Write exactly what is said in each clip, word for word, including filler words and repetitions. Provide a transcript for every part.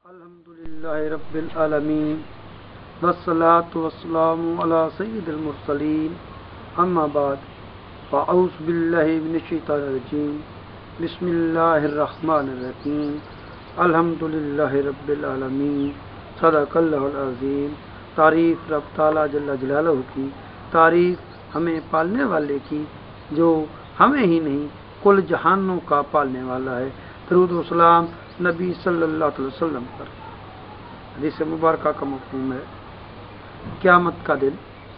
الحمدللہ رب العالمین والصلاة والسلام علی سید المرسلین اما بعد فاعوذ باللہ من الشیطان الرجیم بسم اللہ الرحمن الرحیم الحمدللہ رب العالمین صدق اللہ العظیم۔ تعریف رب تعالیٰ جل جلالہ کی، تعریف ہمیں پالنے والے کی جو ہمیں ہی نہیں کل جہانوں کا پالنے والا ہے۔ درود و سلام نبی صلی اللہ علیہ وسلم پر۔ حدیث مبارکہ کا مفہوم ہے قیامت کا دن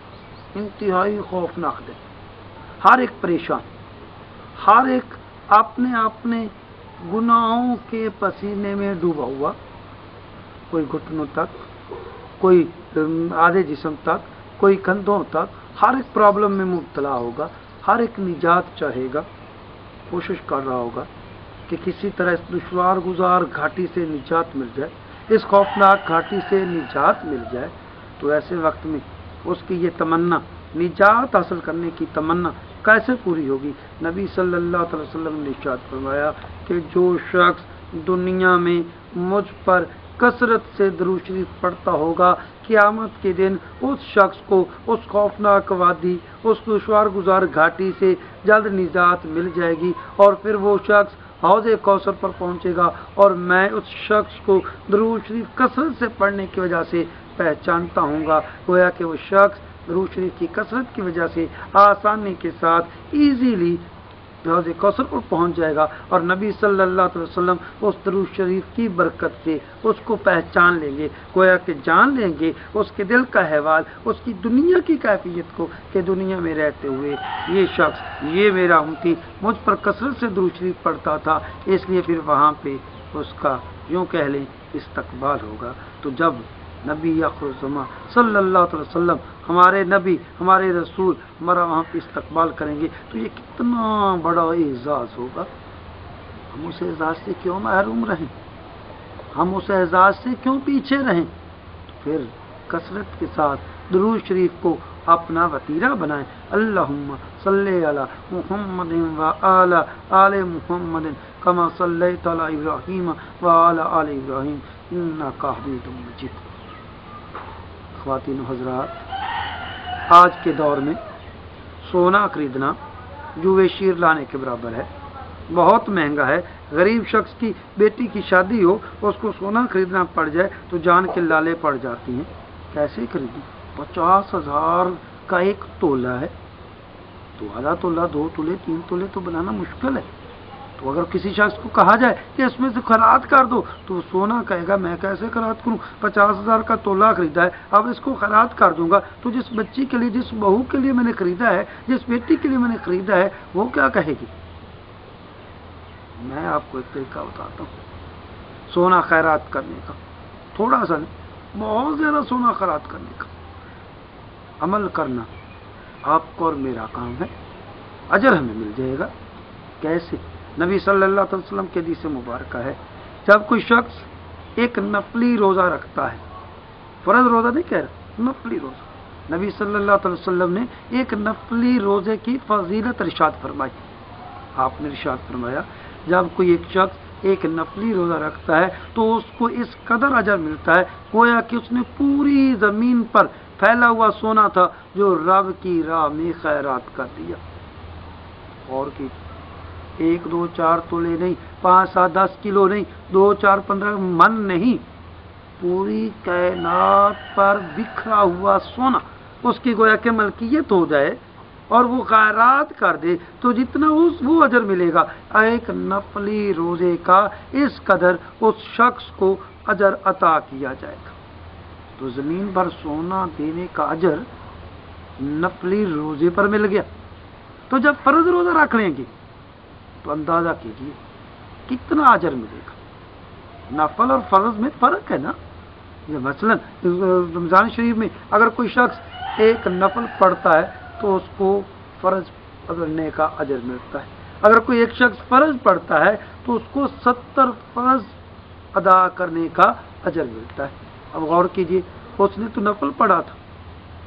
انتہائی خوفناک دن، ہر ایک پریشان، ہر ایک اپنے اپنے گناہوں کے پسینے میں ڈوبا ہوا، کوئی گھٹنوں تک، کوئی آدھے جسم تک، کوئی کندھوں تک، ہر ایک پرابلم میں مبتلا ہوگا، ہر ایک نجات چاہے گا، کوشش کر رہا ہوگا کہ کسی طرح اس دشوار گزار گھاٹی سے نجات مل جائے، اس خوفناک گھاٹی سے نجات مل جائے۔ تو ایسے وقت میں اس کی یہ تمنا، نجات حاصل کرنے کی تمنا کیسے پوری ہوگی؟ نبی صلی اللہ علیہ وسلم نے ارشاد فرمایا کہ جو شخص دنیا میں مجھ پر کثرت سے درود شریف پڑھتا ہوگا، قیامت کے دن اس شخص کو اس خوفناک وادی، اس دشوار گزار گھاٹی سے جلد نجات مل جائے گی، اور پھر وہ شخص حوض کوثر پر پہنچے گا، اور میں اس شخص کو درود شریف کثرت سے پڑھنے کی وجہ سے پہچانتا ہوں گا۔ گویا کہ وہ شخص درود شریف کی کثرت کی وجہ سے آسانی کے ساتھ ایزیلی حوض کوثر پر پہنچ جائے گا، اور نبی صلی اللہ علیہ وسلم اس درود شریف کی برکت سے اس کو پہچان لیں گے، گویا کہ جان لیں گے اس کے دل کا احوال، اس کی دنیا کی کیفیت کو، کہ دنیا میں رہتے ہوئے یہ شخص، یہ میرا امتی مجھ پر کثرت سے درود شریف پڑھتا تھا، اس لیے پھر وہاں پہ اس کا یوں کہہ لیں استقبال ہوگا۔ تو جب نبی آخر الزمان صلی اللہ علیہ وسلم، ہمارے نبی، ہمارے رسول ہمارا وہاں پہ استقبال کریں گے تو یہ کتنا بڑا اعزاز ہوگا۔ ہم اس اعزاز سے کیوں محروم رہیں؟ ہم اس اعزاز سے کیوں پیچھے رہیں؟ تو پھر کثرت کے ساتھ درود شریف کو اپنا وتیرہ بنائیں۔ اللہم صلی علی محمد و آل آل محمد کما صلیت علی ابراہیم و آل آل ابراہیم انک حمید مجید۔ خواتین و حضرات، آج کے دور میں سونا خریدنا جوئے شیر لانے کے برابر ہے، بہت مہنگا ہے۔ غریب شخص کی بیٹی کی شادی ہو، اس کو سونا خریدنا پڑ جائے تو جان کے لالے پڑ جاتی ہیں۔ کیسے خریدیں؟ پچاس ہزار کا ایک تولہ ہے، تو آدھا تولہ، دو تولے، تین تولے تو بنانا مشکل ہے۔ تو اگر کسی شخص کو کہا جائے کہ اس میں سے خیرات کر دو، تو سونا کہے گا میں کیسے خیرات کروں؟ پچاس ہزار کا تولہ خریدا ہے، اب اس کو خیرات کر دوں گا تو جس بچی کے لیے، جس بہو کے لیے میں نے خریدا ہے، جس بیٹی کے لیے میں نے خریدا ہے، وہ کیا کہے گی؟ میں آپ کو ایک طریقہ بتاتا ہوں سونا خیرات کرنے کا، تھوڑا سا نہیں، بہت زیادہ سونا خیرات کرنے کا عمل کرنا آپ کو اور میرا کام ہے، اجر ہمیں مل جائے گا۔ کیسے؟ نبی صلی اللہ علیہ وسلم کے حدیث مبارکہ ہے، جب کوئی شخص ایک نفلی روزہ رکھتا ہے، فرض روزہ نہیں کہہ رہا، نفلی روزہ، نبی صلی اللہ علیہ وسلم نے ایک نفلی روزے کی فضیلت ارشاد فرمائی۔ آپ نے ارشاد فرمایا جب کوئی ایک شخص ایک نفلی روزہ رکھتا ہے تو اس کو اس قدر اجر ملتا ہے گویا کہ اس نے پوری زمین پر پھیلا ہوا سونا تھا جو رب کی راہ میں خیرات کر دیا۔ اور کی ایک دو چار تولے نہیں، پانچ سات دس کلو نہیں، دو چار پندرہ من نہیں، پوری کائنات پر بکھرا ہوا سونا اس کی گویا کہ ملکیت ہو جائے اور وہ خیرات کر دے تو جتنا اس وہ اجر ملے گا، ایک نفلی روزے کا اس قدر اس شخص کو اجر عطا کیا جائے گا۔ تو زمین پر سونا دینے کا اجر نفلی روزے پر مل گیا، تو جب فرض روزہ رکھ لیں گے تو اندازہ کیجیے کتنا اجر ملے گا۔ نفل اور فرض میں فرق ہے نا۔ یہ مثلا رمضان شریف میں اگر کوئی شخص ایک نفل پڑھتا ہے تو اس کو فرض پڑھنے کا اجر ملتا ہے، اگر کوئی ایک شخص فرض پڑھتا ہے تو اس کو ستر فرض ادا کرنے کا اجر ملتا ہے۔ اب غور کیجیے، اس نے تو نفل پڑھا تھا،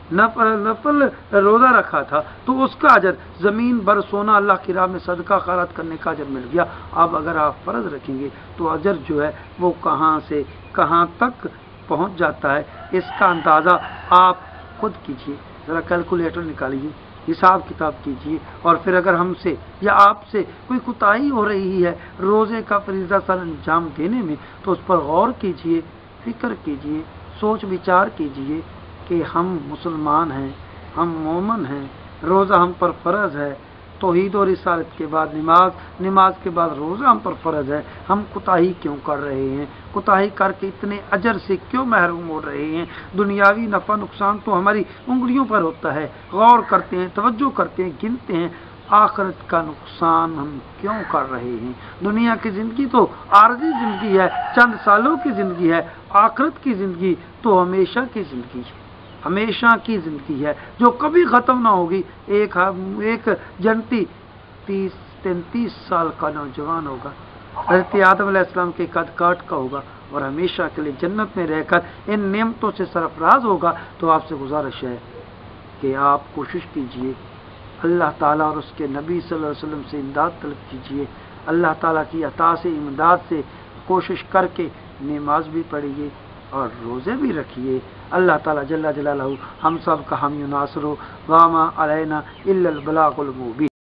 نفل نفل روزہ رکھا تھا تو اس کا اجر زمین بھر سونا اللہ کی راہ میں صدقہ خیرات کرنے کا اجر مل گیا. اب اگر آپ فرض رکھیں گے تو اجر جو ہے وہ کہاں سے کہاں تک پہنچ جاتا ہے، اس کا اندازہ آپ خود کیجئے. ذرا کیلکولیٹر نکالیے، حساب کتاب کیجئے، اور پھر اگر ہم سے یا آپ سے کوئی کوتاہی ہو رہی ہے روزے کا فریضہ سر انجام دینے میں تو اس پر غور کیجئے، فکر کیجئے، سوچ وچار کیجئے کہ ہم مسلمان ہیں، ہم مومن ہیں، روزہ ہم پر فرض ہے. توحید و رسالت کے بعد نماز، نماز کے بعد روزہ ہم پر فرض ہے. ہم کوتاہی کیوں کر رہے ہیں؟ کوتاہی کر کے اتنے اجر سے کیوں محروم ہو رہے ہیں؟ دنیاوی نفع نقصان تو ہماری انگلیوں پر ہوتا ہے. غور کرتے ہیں، توجہ کرتے ہیں، گنتے ہیں. آخرت کا نقصان ہم کیوں کر رہے ہیں؟ دنیا کی زندگی تو عارضی زندگی ہے، چند سالوں کی زندگی ہے. آخرت کی زندگی تو ہمیشہ کی زندگی ہے، ہمیشہ کی زندگی ہے جو کبھی ختم نہ ہوگی. ایک ایک جنتی تیس تینتیس سال کا نوجوان ہوگا، حضرت آدم علیہ السلام کے قد کاٹ کا ہوگا اور ہمیشہ کے لیے جنت میں رہ کر ان نعمتوں سے سرفراز ہوگا. تو آپ سے گزارش ہے کہ آپ کوشش کیجئے، اللہ تعالیٰ اور اس کے نبی صلی اللہ علیہ وسلم سے امداد طلب کیجئے. اللہ تعالیٰ کی عطا سے امداد سے کوشش کر کے نماز بھی پڑھیے اور روزے بھی رکھیے. اللہ تعالیٰ جل جلالہ ہم سب کا حامی و ناصر ہو. وما علینا الا البلاغ المبین.